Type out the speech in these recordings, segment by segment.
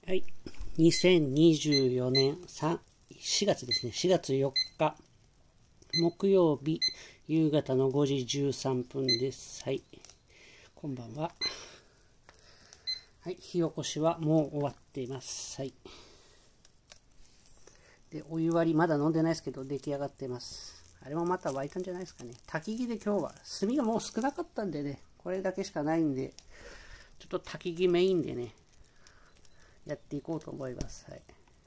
はい。2024年4月ですね。4月4日、木曜日、夕方の5時13分です。はい。こんばんは。はい。火起こしはもう終わっています。はい。で、お湯割りまだ飲んでないですけど、出来上がってます。あれもまた沸いたんじゃないですかね。焚き木で今日は、炭がもう少なかったんでね、これだけしかないんで、ちょっと焚き木メインでね、やっていこうと思います。はい。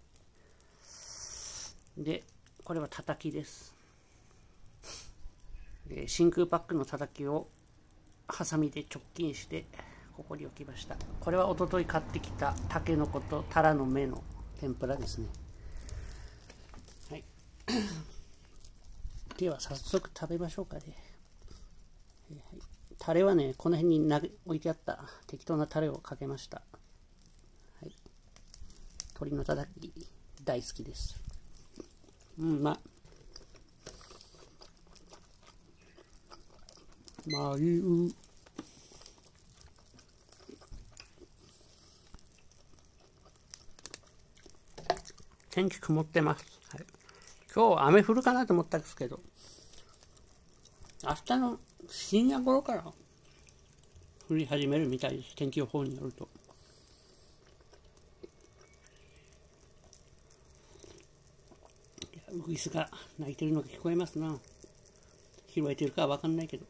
で、これは叩きです。で、真空パックの叩きをハサミで直近してここに置きました。これは一昨日買ってきたタケノコとタラの芽の天ぷらですね。はい。では早速食べましょうかね。はい、タレはね、この辺に置いてあった適当なタレをかけました。はい、鶏のたたき大好きです。まゆ天気曇ってます。はい、今日雨降るかなと思ったんですけど、明日の深夜頃から降り始めるみたいです。天気予報によると。ウグイスが鳴いてるのが聞こえますな。拾えてるかは分かんないけど。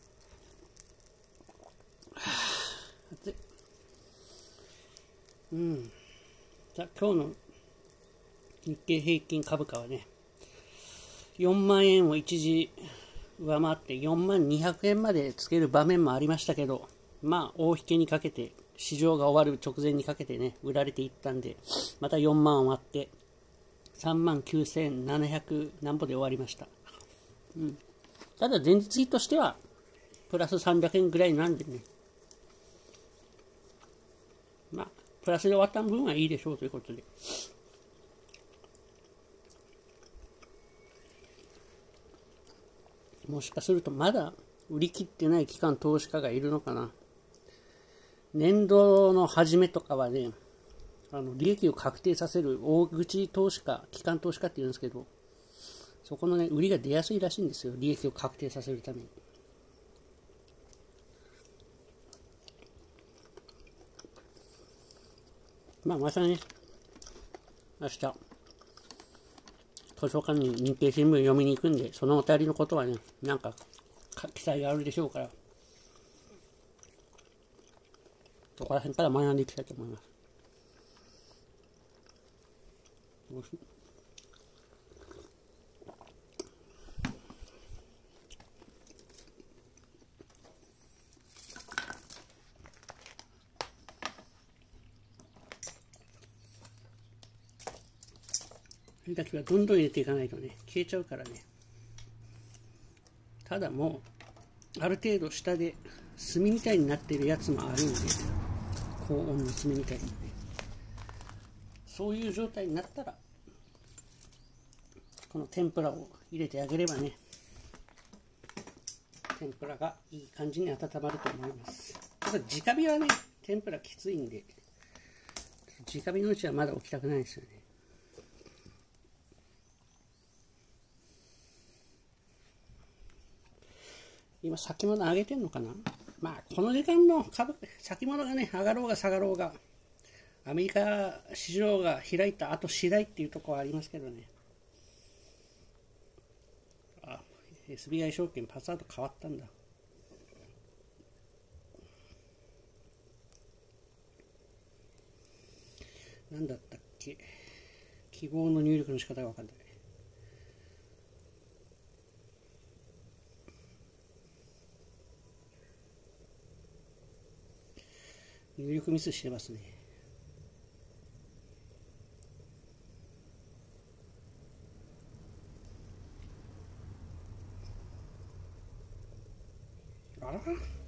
暑い。じゃあ今日の日経平均株価はね、4万円を一時上回って4万200円までつける場面もありましたけど、大引けにかけて、市場が終わる直前にかけてね、売られていったんで、また4万割って3万9700何歩で終わりました。ただ前日比としてはプラス300円ぐらいなんでね、プラスで終わった分はいいでしょうということで。もしかするとまだ売り切ってない機関投資家がいるのかな。年度の初めとかはね、利益を確定させる大口投資家、機関投資家って言うんですけど、そこのね、売りが出やすいらしいんですよ。利益を確定させるために。またね、明日、図書館に日経新聞読みに行くんで、そのあたりのことはね、なんか記載があるでしょうから、そこら辺から学んでいきたいと思います。それだけはどんどん入れていかないとね、消えちゃうからね。ただもう、ある程度下で炭みたいになっているやつもあるんで、高温の炭みたいなね。そういう状態になったら、この天ぷらを入れてあげればね、天ぷらがいい感じに温まると思います。ただ直火はね、天ぷらきついんで、直火のうちはまだ置きたくないですよね。今先物上げてんのかな。この時間の先物がね、上がろうが下がろうが、アメリカ市場が開いた後次第っていうところはありますけどね。SBI 証券パスワード変わったんだ。なんだったっけ。記号の入力の仕方が分かんない。入力ミスしてますね。あら、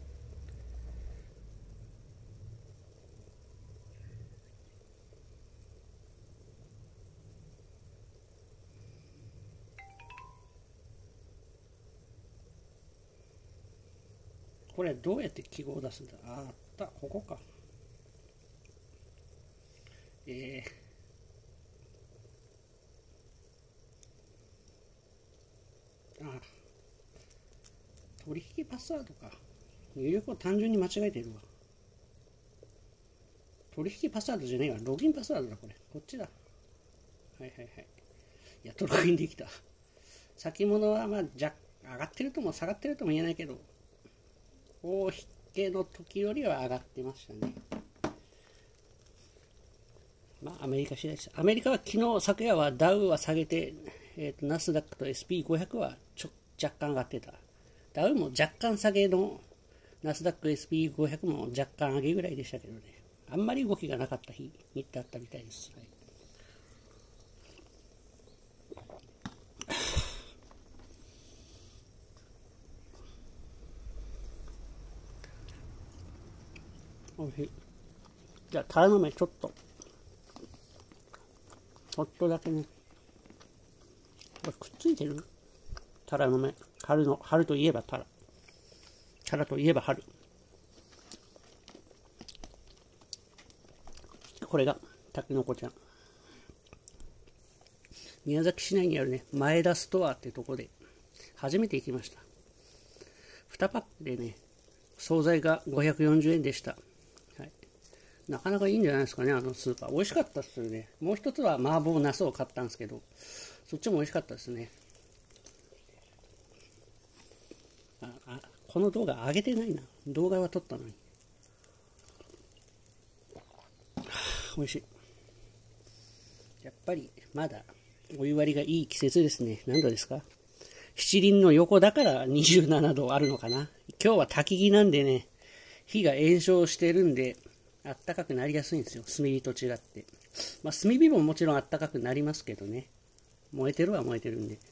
これどうやって記号を出すんだ。あった、ここか。 えあ、取引パスワードか。入力を単純に間違えてるわ。取引パスワードじゃねえわ。ログインパスワードだ、これ。こっちだ。はいはいはい。やっとログインできた。先物はまあ上がってるとも下がってるとも言えないけど、大引けの時よりは上がってましたね。まあアメリカ次第です。アメリカは昨夜はダウは下げて、ナスダックと SP500 は若干上がってた。ダウも若干下げの、ナスダック SP500 も若干上げぐらいでしたけどね。あんまり動きがなかった日だったみたいです。はい、おいしい。じゃあ、タラの芽ちょっとだけね。これくっついてる？タラの芽。春といえばタラ。タラといえば春。これがタケノコちゃん。宮崎市内にあるね、前田ストアってとこで初めて行きました。2パックでね、惣菜が540円でした。はい、なかなかいいんじゃないですかね、あのスーパー。美味しかったっすよね。もう一つは麻婆茄子を買ったんですけど、そっちも美味しかったですね。この動画上げてないな。動画は撮ったのに。美味しい。やっぱりまだお湯割りがいい季節ですね。何度ですか？七輪の横だから27度あるのかな。今日は焚き木なんでね、火が炎症してるんで、あったかくなりやすいんですよ。炭火と違って。まあ、炭火ももちろんあったかくなりますけどね。燃えてるは燃えてるんで。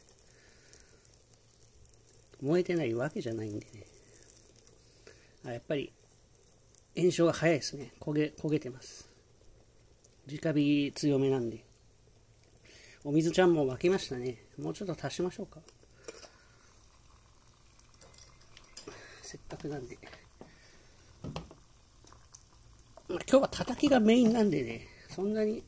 燃えてないわけじゃないんでね。やっぱり炎症が早いですね。焦げてます。直火強めなんで。お水ちゃんも沸きましたね。もうちょっと足しましょうか。せっかくなんで。今日は叩きがメインなんでね、そんなに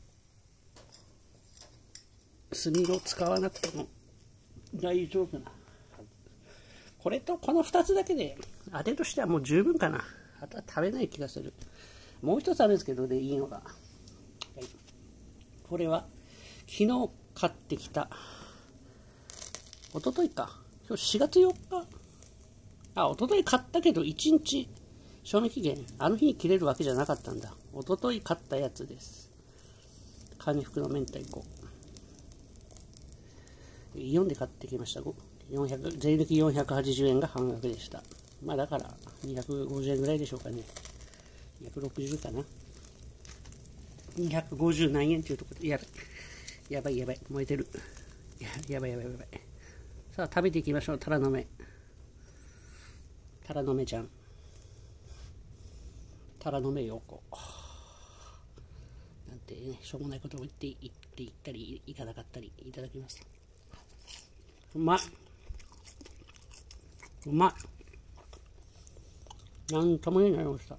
炭を使わなくても大丈夫な。これとこの2つだけで当てとしてはもう十分かな。あとは食べない気がする。もう一つあるんですけどね、いいのが。はい、これは昨日買ってきた。一昨日か。今日4月4日。一昨日買ったけど1日賞味期限、あの日に切れるわけじゃなかったんだ。一昨日買ったやつです。カニ福の明太子。イオンで買ってきました。税抜き480円が半額でした。まあだから250円ぐらいでしょうかね。260かな。250何円っていうところで、やばい、燃えてる。やばい。さあ食べていきましょう。タラの芽ちゃん。タラの芽よこ。なんてね、しょうもないことを言っていったりいかなかったりいただきます。うまい。なんとも言えないました。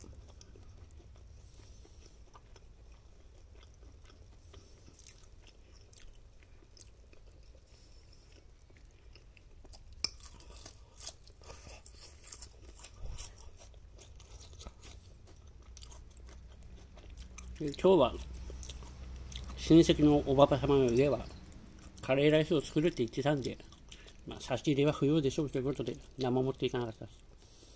今日は親戚のおばば様の家はカレーライスを作るって言ってたんで、差し入れは不要でしょうということで何も持っていかなかったです。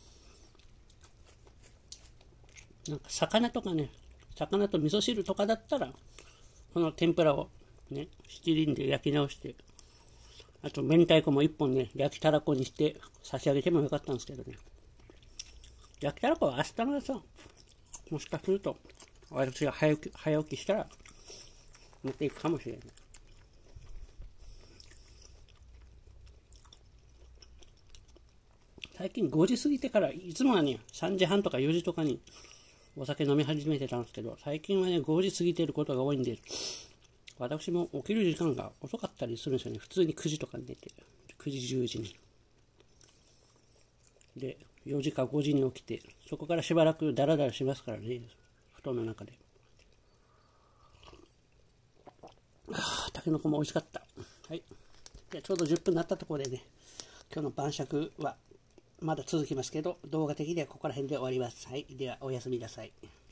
なんか魚と味噌汁とかだったらこの天ぷらをね、七輪で焼き直して、あと明太子も1本ね、焼きたらこにして差し上げてもよかったんですけどね。焼きたらこは明日の朝、もしかすると私が早起きしたら持っていくかもしれない。最近5時過ぎてから、いつもはね、3時半とか4時とかにお酒飲み始めてたんですけど、最近はね、5時過ぎてることが多いんで、私も起きる時間が遅かったりするんですよね。普通に9時とかに寝て、9時、10時に。で、4時か5時に起きて、そこからしばらくダラダラしますからね、布団の中で。 たけのこも美味しかった。はい。でちょうど10分になったところでね、今日の晩酌はまだ続きますけど、動画的にはここら辺で終わります。はい。では、おやすみなさい。